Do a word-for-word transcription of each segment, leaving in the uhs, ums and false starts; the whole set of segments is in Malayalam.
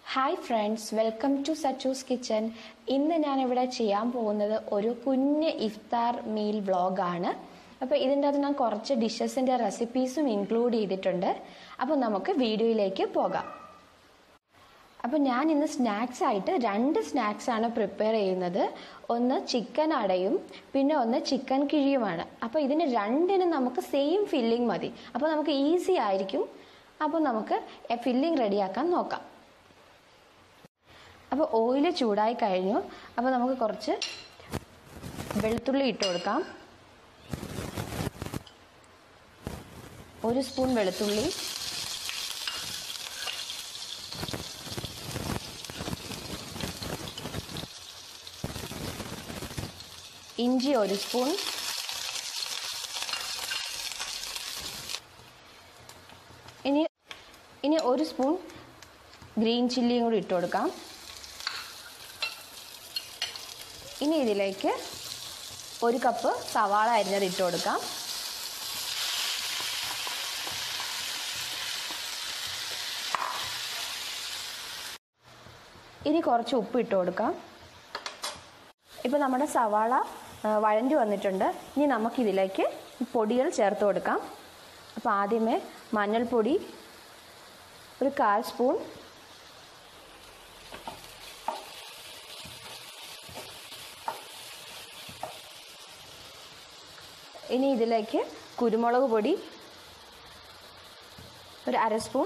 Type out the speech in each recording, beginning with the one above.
Hi friends, welcome to Sachu's kitchen. ഇന്ന് ഞാനിവിടെ ചെയ്യാൻ പോകുന്നത് ഒരു കുഞ്ഞ് ഇഫ്താർ മീൽ വ്ളോഗാണ്. അപ്പോൾ ഇതിൻ്റെ അകത്ത് ഞാൻ കുറച്ച് ഡിഷസിൻ്റെ റെസിപ്പീസും ഇൻക്ലൂഡ് ചെയ്തിട്ടുണ്ട്. അപ്പോൾ നമുക്ക് വീഡിയോയിലേക്ക് പോകാം. അപ്പോൾ ഞാൻ ഇന്ന് സ്നാക്സ് ആയിട്ട് രണ്ട് സ്നാക്സ് ആണ് പ്രിപ്പയർ ചെയ്യുന്നത്. ഒന്ന് ചിക്കൻ അടയും പിന്നെ ഒന്ന് ചിക്കൻ കിഴിയുമാണ്. അപ്പോൾ ഇതിന് രണ്ടിനും നമുക്ക് സെയിം ഫില്ലിംഗ് മതി. അപ്പോൾ നമുക്ക് ഈസി ആയിരിക്കും. അപ്പോൾ നമുക്ക് ഫില്ലിംഗ് റെഡിയാക്കാൻ നോക്കാം. അപ്പോൾ ഓയിൽ ചൂടായി കഴിഞ്ഞു. അപ്പോൾ നമുക്ക് കുറച്ച് വെളുത്തുള്ളി ഇട്ട് കൊടുക്കാം. ഒരു സ്പൂൺ വെളുത്തുള്ളി, ഇഞ്ചി ഒരു സ്പൂൺ, ഇനി ഇനി ഒരു സ്പൂൺ ഗ്രീൻ ചില്ലിയും കൂടി ഇട്ട് കൊടുക്കാം. ഇനി ഇതിലേക്ക് ഒരു കപ്പ് സവാള അരിഞ്ഞത് ഇട്ട് കൊടുക്കാം. ഇനി കുറച്ച് ഉപ്പ് ഇട്ട് കൊടുക്കാം. ഇപ്പോൾ നമ്മുടെ സവാള വഴഞ്ഞു വന്നിട്ടുണ്ട്. ഇനി നമുക്കിതിലേക്ക് പൊടികൾ ചേർത്ത് കൊടുക്കാം. അപ്പോൾ ആദ്യമേ മഞ്ഞൾപ്പൊടി ഒരു കാൽ സ്പൂൺ, ഇനി ഇതിലേക്ക് കുരുമുളക് പൊടി ഒരു അര സ്പൂൺ,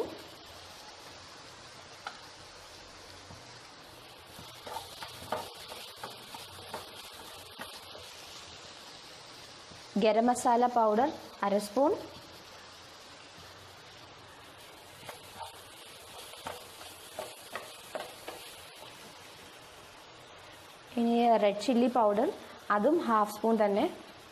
ഗരം മസാല പൗഡർ അര സ്പൂൺ, ഇനി റെഡ് ചില്ലി പൗഡർ അതും ഹാഫ് സ്പൂൺ തന്നെ,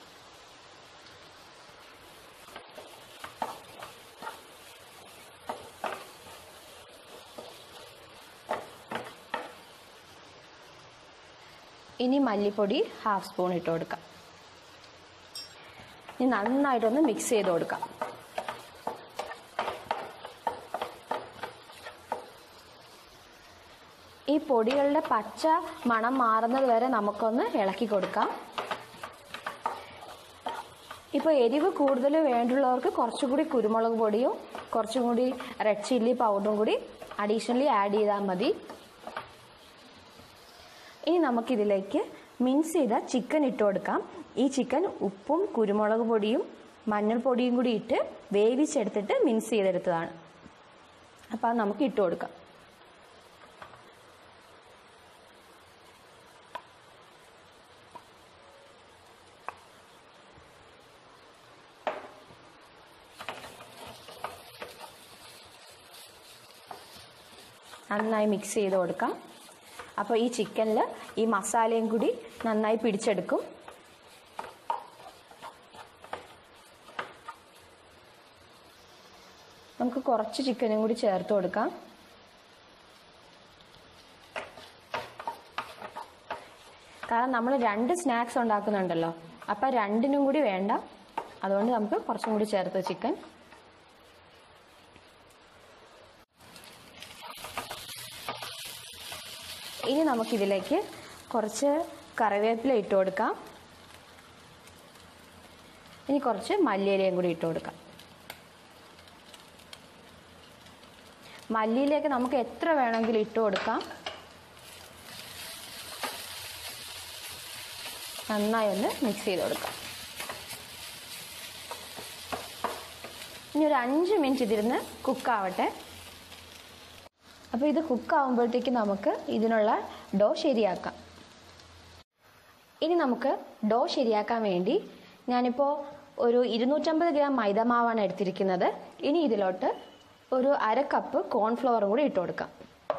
ഇനി മല്ലിപ്പൊടി ഹാഫ് സ്പൂൺ ഇട്ട് കൊടുക്കാം. ഇനി നന്നായിട്ടൊന്ന് മിക്സ് ചെയ്ത് കൊടുക്കാം. ഈ പൊടികളുടെ പച്ച മണം മാറുന്നത് വരെ നമുക്കൊന്ന് ഇളക്കി കൊടുക്കാം. ഇപ്പോൾ എരിവ് കൂടുതൽ വേണ്ടുള്ളവർക്ക് കുറച്ചുകൂടി കുരുമുളക് പൊടിയും കുറച്ചും കൂടി റെഡ് ചില്ലി പൗഡറും കൂടി അഡീഷണലി ആഡ് ചെയ്താൽ മതി. ഇനി നമുക്കിതിലേക്ക് മിക്സ് ചെയ്ത ചിക്കൻ ഇട്ട് കൊടുക്കാം. ഈ ചിക്കൻ ഉപ്പും കുരുമുളക് പൊടിയും മഞ്ഞൾപ്പൊടിയും കൂടി ഇട്ട് വേവിച്ചെടുത്തിട്ട് മിക്സ് ചെയ്തെടുത്തതാണ്. അപ്പോൾ അത് നമുക്ക് ഇട്ട് കൊടുക്കാം. നന്നായി മിക്സ് ചെയ്ത് കൊടുക്കാം. അപ്പോൾ ഈ ചിക്കനിൽ ഈ മസാലയും കൂടി നന്നായി പിടിച്ചെടുക്കും. നമുക്ക് കുറച്ച് ചിക്കനും കൂടി ചേർത്ത് കൊടുക്കാം. കാരണം നമ്മൾ രണ്ട് സ്നാക്സ് ഉണ്ടാക്കുന്നുണ്ടല്ലോ, അപ്പം രണ്ടിനും കൂടി വേണ്ട. അതുകൊണ്ട് നമുക്ക് കുറച്ചും കൂടി ചേർത്ത് ചിക്കൻ. ഇനി നമുക്കിതിലേക്ക് കുറച്ച് കറിവേപ്പില ഇട്ട് കൊടുക്കാം. ഇനി കുറച്ച് മല്ലിയിലയും കൂടി ഇട്ട് കൊടുക്കാം. മല്ലിയിലേക്ക് നമുക്ക് എത്ര വേണമെങ്കിലും ഇട്ട് കൊടുക്കാം. നന്നായി ഒന്ന് മിക്സ് ചെയ്ത് കൊടുക്കാം. ഇനി ഒരു അഞ്ച് മിനിറ്റ് ഇതിരുന്ന് കുക്കാവട്ടെ. അപ്പോൾ ഇത് കുക്കാവുമ്പോഴത്തേക്ക് നമുക്ക് ഇതിനുള്ള ഡോ ശരിയാക്കാം. ഇനി നമുക്ക് ഡോ ശരിയാക്കാൻ വേണ്ടി ഞാനിപ്പോൾ ഒരു ഇരുന്നൂറ്റമ്പത് ഗ്രാം മൈദമാവാണ് എടുത്തിരിക്കുന്നത്. ഇനി ഇതിലോട്ട് ഒരു അര കപ്പ് കോൺഫ്ലവറും കൂടി ഇട്ട് കൊടുക്കാം.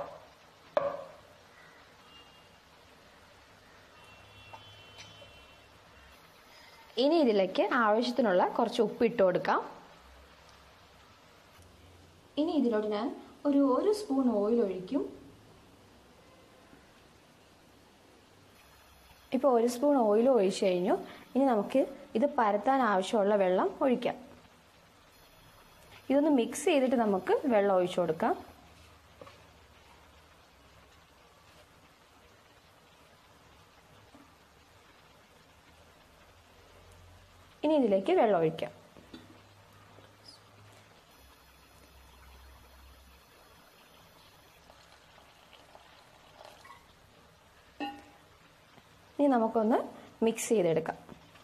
ഇനി ഇതിലേക്ക് ആവശ്യത്തിനുള്ള കുറച്ച് ഉപ്പ് ഇട്ട് കൊടുക്കാം. ഇനി ഇതിലോട്ട് ഞാൻ ഒരു ഒരു സ്പൂൺ ഓയിൽ ഒഴിക്കും. ഇപ്പോൾ ഒരു സ്പൂൺ ഓയിൽ ഒഴിച്ചു കഴിഞ്ഞു. ഇനി നമുക്ക് ഇത് പരത്താൻ ആവശ്യമുള്ള വെള്ളം ഒഴിക്കാം. ഇതൊന്ന് മിക്സ് ചെയ്തിട്ട് നമുക്ക് വെള്ളം ഒഴിച്ചു കൊടുക്കാം. ഇനി ഇതിലേക്ക് വെള്ളം ഒഴിക്കാം. ഇനി നമുക്കൊന്ന് മിക്സ് ചെയ്തെടുക്കാം.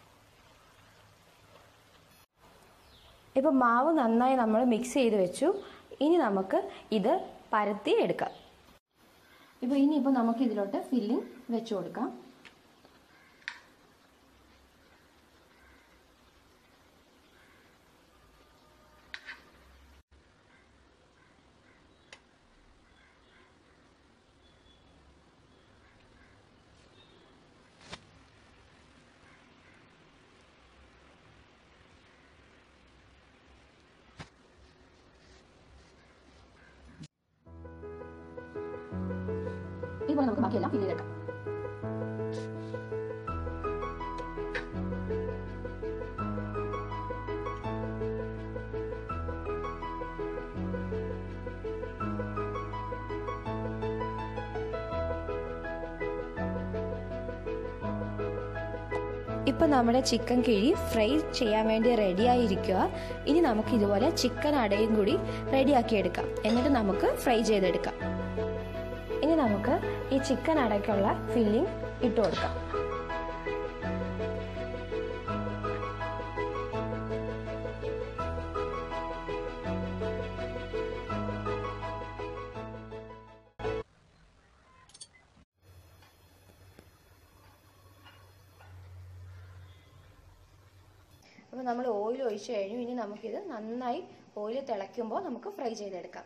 ഇപ്പോൾ മാവ് നന്നായി നമ്മൾ മിക്സ് ചെയ്ത് വെച്ചു. ഇനി നമുക്ക് ഇത് പരത്തി എടുക്കാം. ഇപ്പോൾ ഇനിയിപ്പോൾ നമുക്ക് ഇതിലോട്ട് ഫില്ലിംഗ് വെച്ചു കൊടുക്കാം. ഇതുപോലെ നമുക്ക് ബാക്കിയെല്ലാം ഫില്ല് ചെയ്തെടുക്കാം. ഇപ്പം നമ്മുടെ ചിക്കൻ കിഴി ഫ്രൈ ചെയ്യാൻ വേണ്ടി റെഡിയായിരിക്കുക. ഇനി നമുക്ക് ഇതുപോലെ ചിക്കൻ അടയും കൂടി റെഡിയാക്കി എടുക്കാം. എന്നിട്ട് നമുക്ക് ഫ്രൈ ചെയ്തെടുക്കാം. ഇനി നമുക്ക് ഈ ചിക്കൻ അടയ്ക്കുള്ള ഫില്ലിംഗ് ഇട്ട് കൊടുക്കാം. അപ്പോൾ നമ്മൾ ഓയിൽ ഒഴിച്ച് കഴിഞ്ഞു. ഇനി നമുക്കിത് നന്നായി ഓയിൽ തിളയ്ക്കുമ്പോൾ നമുക്ക് ഫ്രൈ ചെയ്തെടുക്കാം.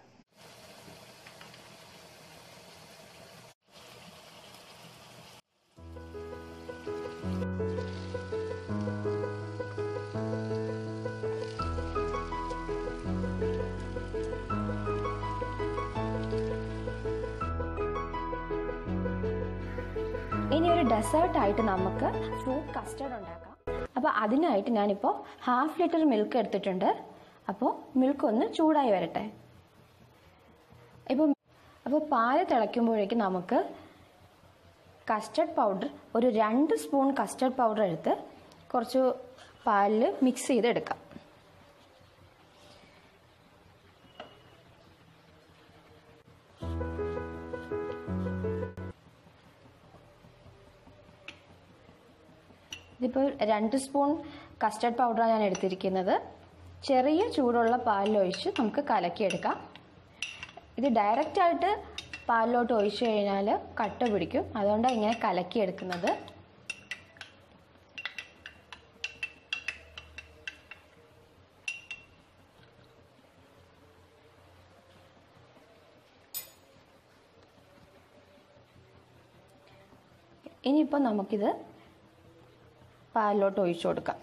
ഇനി ഒരു ഡെസേർട്ടായിട്ട് നമുക്ക് ഫ്രൂട്ട് കസ്റ്റർഡ് ഉണ്ടാക്കാം. അപ്പോൾ അതിനായിട്ട് ഞാനിപ്പോൾ ഹാഫ് ലിറ്റർ മിൽക്ക് എടുത്തിട്ടുണ്ട്. അപ്പോൾ മിൽക്ക് ഒന്ന് ചൂടായി വരട്ടെ. ഇപ്പോൾ അപ്പോൾ പാല് തിളയ്ക്കുമ്പോഴേക്കും നമുക്ക് കസ്റ്റർഡ് പൗഡർ ഒരു രണ്ട് സ്പൂൺ കസ്റ്റർഡ് പൗഡർ എടുത്ത് കുറച്ച് പാലിൽ മിക്സ് ചെയ്തെടുക്കാം. ഇതിപ്പോൾ രണ്ട് സ്പൂൺ കസ്റ്റർഡ് പൗഡറാണ് ഞാൻ എടുത്തിരിക്കുന്നത്. ചെറിയ ചൂടുള്ള പാലിലൊഴിച്ച് നമുക്ക് കലക്കിയെടുക്കാം. ഇത് ഡയറക്റ്റായിട്ട് പാലിലോട്ട് ഒഴിച്ചു കഴിഞ്ഞാൽ കട്ട പിടിക്കും. അതുകൊണ്ടാണ് ഇങ്ങനെ കലക്കിയെടുക്കുന്നത്. ഇനിയിപ്പോൾ നമുക്കിത് പാലിലോട്ട് ഒഴിച്ചു കൊടുക്കാം.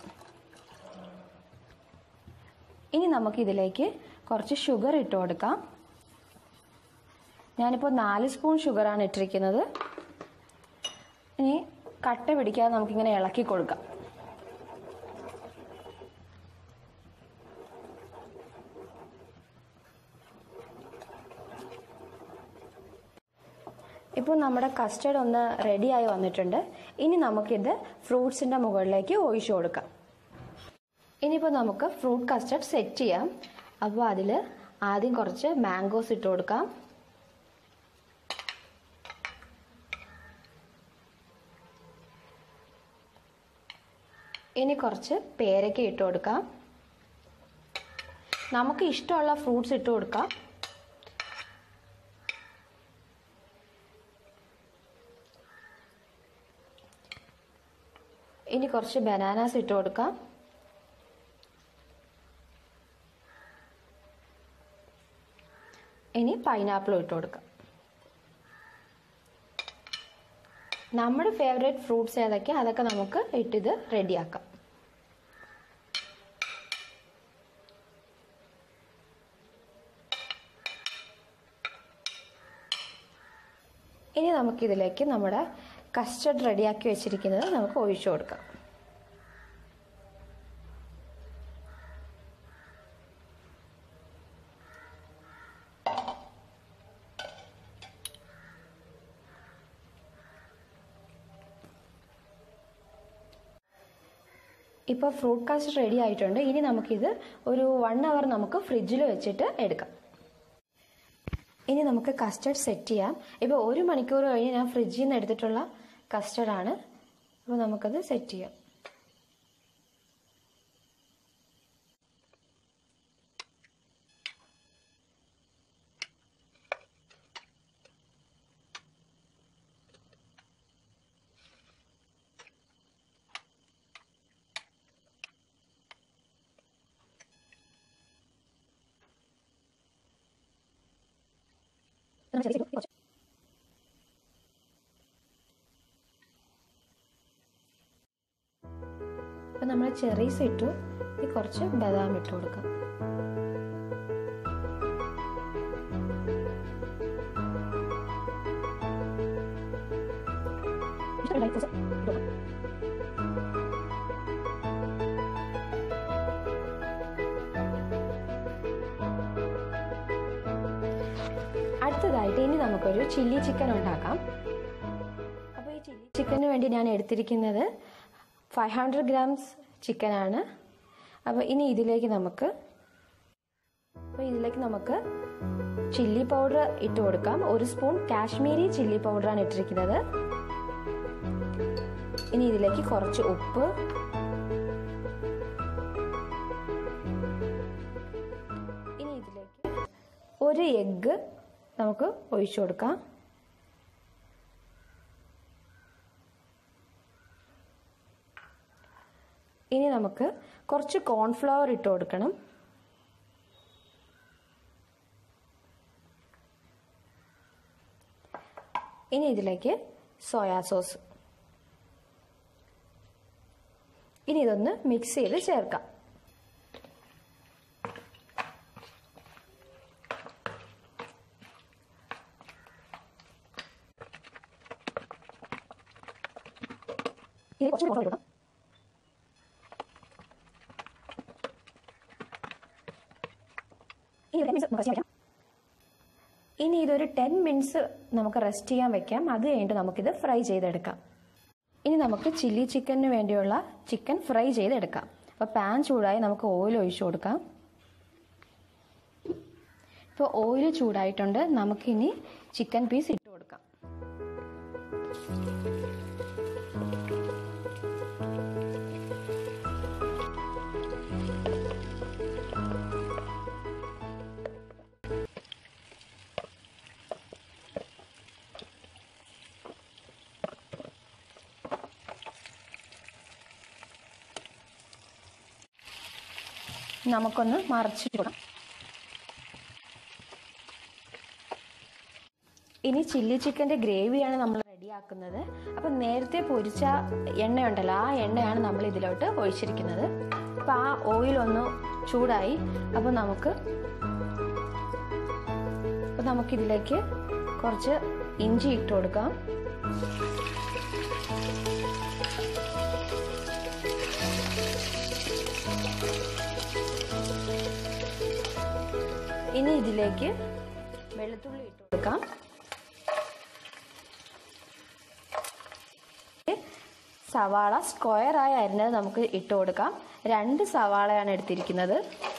ഇനി നമുക്കിതിലേക്ക് കുറച്ച് ഷുഗർ ഇട്ട് കൊടുക്കാം. ഞാനിപ്പോൾ നാല് സ്പൂൺ ഷുഗറാണ് ഇട്ടിരിക്കുന്നത്. ഇനി കട്ട പിടിക്കാതെ നമുക്കിങ്ങനെ ഇളക്കി കൊടുക്കാം. ഇപ്പോൾ നമ്മുടെ കസ്റ്റർഡ് ഒന്ന് റെഡിയായി വന്നിട്ടുണ്ട്. ഇനി നമുക്കിത് ഫ്രൂട്ട്സിൻ്റെ മുകളിലേക്ക് ഒഴിച്ചു കൊടുക്കാം. ഇനിയിപ്പോൾ നമുക്ക് ഫ്രൂട്ട് കസ്റ്റർഡ് സെറ്റ് ചെയ്യാം. അപ്പോൾ അതിൽ ആദ്യം കുറച്ച് മാംഗോസ് ഇട്ട് കൊടുക്കാം. ഇനി കുറച്ച് പേരയ്ക്ക ഇട്ട് കൊടുക്കാം. നമുക്ക് ഇഷ്ടമുള്ള ഫ്രൂട്ട്സ് ഇട്ട് കൊടുക്കാം. ഇനി കുറച്ച് ബനാനാസ് ഇട്ട് കൊടുക്കാം. ഇനി പൈനാപ്പിൾ ഇട്ട് കൊടുക്കാം. നമ്മുടെ ഫേവറേറ്റ് ഫ്രൂട്ട്സ് ഏതൊക്കെ അതൊക്കെ നമുക്ക് ഇട്ടിത് റെഡിയാക്കാം. ഇനി നമുക്കിതിലേക്ക് നമ്മുടെ കസ്റ്റർഡ് റെഡിയാക്കി വെച്ചിരിക്കുന്നത് നമുക്ക് ഒഴിച്ചു കൊടുക്കാം. ഇപ്പോൾ ഫ്രൂട്ട് കസ്റ്റർഡ് റെഡി ആയിട്ടുണ്ട്. ഇനി നമുക്കിത് ഒരു വൺ അവർ നമുക്ക് ഫ്രിഡ്ജിൽ വെച്ചിട്ട് എടുക്കാം. ഇനി നമുക്ക് കസ്റ്റർഡ് സെറ്റ് ചെയ്യാം. ഇപ്പോൾ ഒരു മണിക്കൂർ കഴിഞ്ഞ് ഞാൻ ഫ്രിഡ്ജിൽ നിന്ന് എടുത്തിട്ടുള്ള കസ്റ്റർഡാണ്. അപ്പോൾ നമുക്കത് സെറ്റ് ചെയ്യാം. അപ്പോൾ നമ്മൾ ചെറീസ് ഇട്ടു. ഈ കുറച്ച് ബദാം ഇട്ട് കൊടുക്കാം. അടുത്തതായിട്ട് ഇനി നമുക്കൊരു ചില്ലി ചിക്കൻ ഉണ്ടാക്കാം. അപ്പോൾ ഈ ചില്ലി ചിക്കന് വേണ്ടി ഞാൻ എടുത്തിരിക്കുന്നത് ഫൈവ് ഹൺഡ്രഡ് ഗ്രാംസ് ചിക്കനാണ്. അപ്പോൾ ഇനി ഇതിലേക്ക് നമുക്ക് അപ്പോൾ ഇതിലേക്ക് നമുക്ക് ചില്ലി പൗഡർ ഇട്ട് കൊടുക്കാം. ഒരു സ്പൂൺ കാശ്മീരി ചില്ലി പൗഡറാണ് ഇട്ടിരിക്കുന്നത്. ഇനി ഇതിലേക്ക് കുറച്ച് ഉപ്പ്, ഇനി ഇതിലേക്ക് ഒരു എഗ്ഗ് നമുക്ക് ഒഴിച്ചു കൊടുക്കാം. ഇനി നമുക്ക് കുറച്ച് കോൺഫ്ലവർ ഇട്ട് കൊടുക്കണം. ഇനി ഇതിലേക്ക് സോയാ സോസ്. ഇനി ഇതൊന്ന് മിക്സ് ചെയ്ത് ചേർക്കാം. ഇനി കുറച്ച് കോൺഫ്ലവർ ഇടാം. ഇനി ഇതൊരു ടെൻ മിനിറ്റ്സ് നമുക്ക് റെസ്റ്റ് ചെയ്യാൻ വെക്കാം. അത് കഴിഞ്ഞിട്ട് നമുക്കിത് ഫ്രൈ ചെയ്തെടുക്കാം. ഇനി നമുക്ക് ചില്ലി ചിക്കന് വേണ്ടിയുള്ള ചിക്കൻ ഫ്രൈ ചെയ്തെടുക്കാം. അപ്പോൾ പാൻ ചൂടായി നമുക്ക് ഓയിൽ ഒഴിച്ചു കൊടുക്കാം. ഇപ്പോൾ ഓയിൽ ചൂടായിട്ടുണ്ട്. നമുക്കിനി ചിക്കൻ പീസ് ഇട്ട് കൊടുക്കാം. നമുക്കൊന്ന് മറിച്ചിട്ട് കൊടുക്കാം. ഇനി ചില്ലി ചിക്കൻ്റെ ഗ്രേവിയാണ് നമ്മൾ റെഡിയാക്കുന്നത്. അപ്പം നേരത്തെ പൊരിച്ച എണ്ണയുണ്ടല്ലോ, ആ എണ്ണയാണ് നമ്മൾ ഇതിലോട്ട് ഒഴിച്ചിരിക്കുന്നത്. അപ്പം ആ ഓയിലൊന്ന് ചൂടായി. അപ്പം നമുക്ക് അപ്പം നമുക്കിതിലേക്ക് കുറച്ച് ഇഞ്ചി ഇട്ട് കൊടുക്കാം. ഇനി ഇതിലേക്ക് വെളുത്തുള്ളി ഇട്ട് കൊടുക്കാം. സവാള സ്ക്വയറായി അരിഞ്ഞത് നമുക്ക് ഇട്ട് കൊടുക്കാം. രണ്ട് സവാളയാണ് എടുത്തിരിക്കുന്നത്.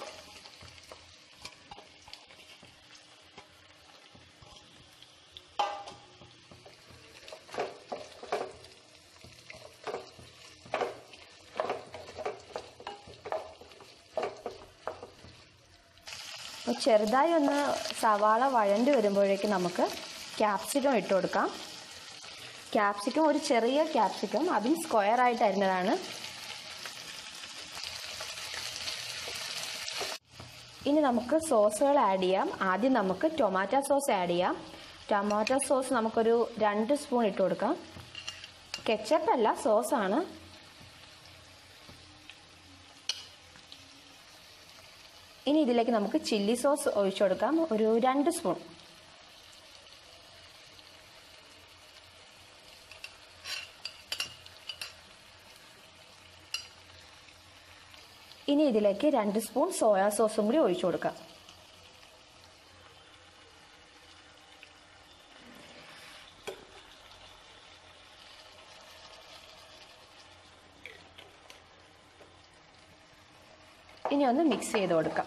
ചെറുതായി ഒന്ന് സവാള വഴണ്ടി വരുമ്പോഴേക്കും നമുക്ക് ക്യാപ്സിക്കം ഇട്ട് കൊടുക്കാം. ക്യാപ്സിക്കം ഒരു ചെറിയ ക്യാപ്സിക്കം, അതും സ്ക്വയർ ആയിട്ട് അരിഞ്ഞതാണ്. ഇനി നമുക്ക് സോസുകൾ ആഡ് ചെയ്യാം. ആദ്യം നമുക്ക് ടൊമാറ്റോ സോസ് ആഡ് ചെയ്യാം. ടൊമാറ്റോ സോസ് നമുക്കൊരു രണ്ട് സ്പൂൺ ഇട്ട് കൊടുക്കാം. കെച്ചപ്പ് അല്ല, സോസാണ്. ഇനി ഇതിലേക്ക് നമുക്ക് ചില്ലി സോസ് ഒഴിച്ചു കൊടുക്കാം, ഒരു രണ്ട് സ്പൂൺ. ഇനി ഇതിലേക്ക് രണ്ട് സ്പൂൺ സോയാ സോസും കൂടി ഒഴിച്ചു കൊടുക്കാം. ഇനി ഒന്ന് മിക്സ് ചെയ്ത് കൊടുക്കാം.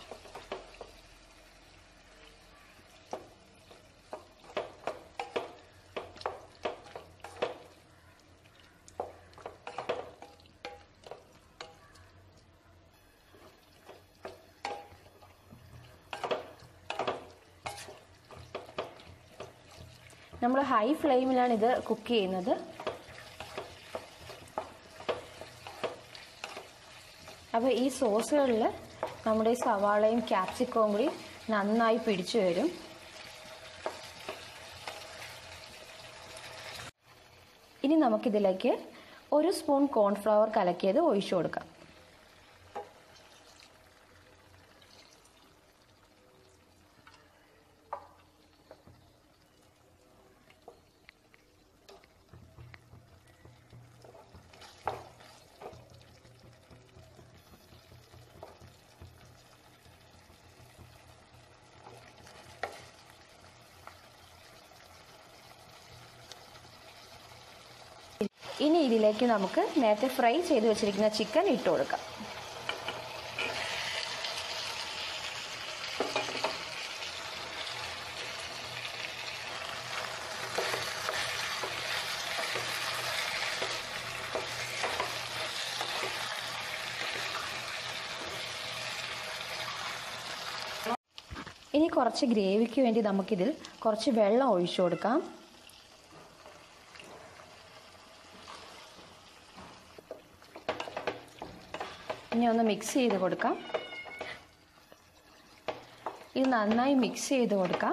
നമ്മൾ ഹൈ ഫ്ലെയിമിലാണ് ഇത് കുക്ക് ചെയ്യുന്നത്. അപ്പോൾ ഈ സോസുകളിൽ നമ്മുടെ സവാളയും ക്യാപ്സിക്കവും കൂടി നന്നായി പിടിച്ചു വരും. ഇനി നമുക്കിതിലേക്ക് ഒരു സ്പൂൺ കോൺഫ്ലവർ കലക്കിയത് ഒഴിച്ചു കൊടുക്കാം. ഇനി ഇതിലേക്ക് നമുക്ക് നേരത്തെ ഫ്രൈ ചെയ്ത് വെച്ചിരിക്കുന്ന ചിക്കൻ ഇട്ട് കൊടുക്കാം. ഇനി കുറച്ച് ഗ്രേവിക്ക് വേണ്ടി നമുക്കിതിൽ കുറച്ച് വെള്ളം ഒഴിച്ചു കൊടുക്കാം. ഇനി ഒന്ന് മിക്സ് ചെയ്ത് കൊടുക്കാം. ഇത് നന്നായി മിക്സ് ചെയ്ത് കൊടുക്കാം.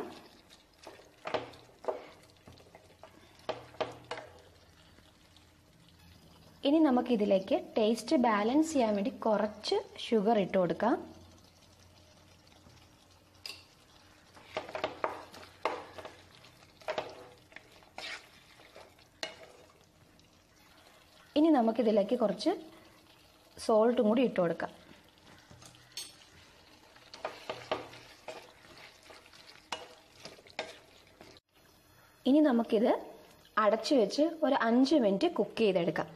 ഇനി നമുക്കിതിലേക്ക് ടേസ്റ്റ് ബാലൻസ് ചെയ്യാൻ വേണ്ടി കുറച്ച് ഷുഗർ ഇട്ട് കൊടുക്കാം. ഇനി നമുക്കിതിലേക്ക് കുറച്ച് സോൾട്ടും കൂടി ഇട്ട് കൊടുക്കാം. ഇനി നമുക്കിത് അടച്ചു വെച്ച് ഒരു അഞ്ച് മിനിറ്റ് കുക്ക് ചെയ്തെടുക്കാം.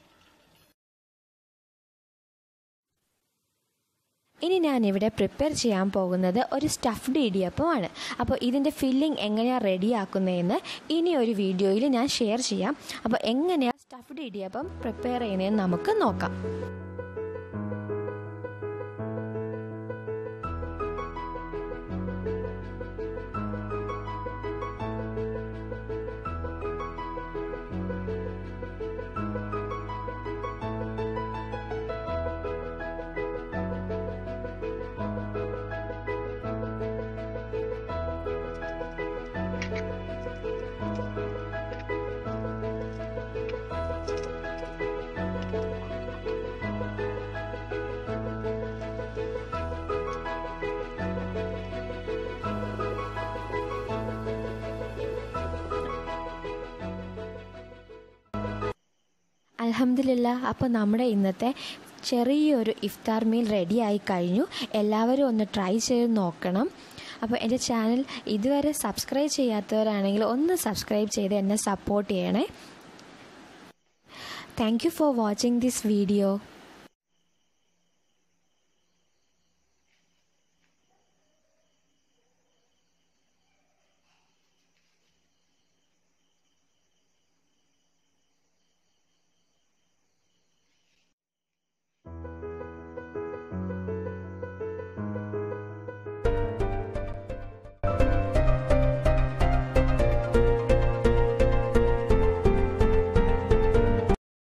ഇനി ഞാനിവിടെ പ്രിപ്പയർ ചെയ്യാൻ പോകുന്നത് ഒരു സ്റ്റഫ്ഡ് ഇടിയപ്പമാണ്. അപ്പോൾ ഇതിൻ്റെ ഫില്ലിംഗ് എങ്ങനെയാണ് റെഡിയാക്കുന്നതെന്ന് ഇനി ഒരു വീഡിയോയിൽ ഞാൻ ഷെയർ ചെയ്യാം. അപ്പോൾ എങ്ങനെയാണ് സ്റ്റഫ്ഡ് ഇടിയപ്പം പ്രിപ്പയർ ചെയ്യുന്നതെന്ന് നമുക്ക് നോക്കാം. അൽഹംദുലില്ലാ, അപ്പോൾ നമ്മുടെ ഇന്നത്തെ ചെറിയൊരു ഇഫ്താർ മീൽ റെഡി ആയി കഴിഞ്ഞു. എല്ലാവരും ഒന്ന് ട്രൈ ചെയ്ത് നോക്കണം. അപ്പോൾ എൻ്റെ ചാനൽ ഇതുവരെ സബ്സ്ക്രൈബ് ചെയ്യാത്തവരാണെങ്കിൽ ഒന്ന് സബ്സ്ക്രൈബ് ചെയ്ത് എന്നെ സപ്പോർട്ട് ചെയ്യണേ. Thank you for watching this video.